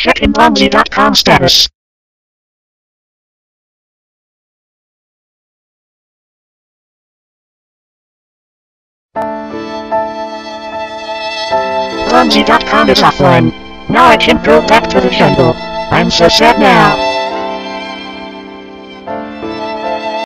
Checking bonzi.com status. bonzi.com is offline. Now I can go back to the jungle. I'm so sad now.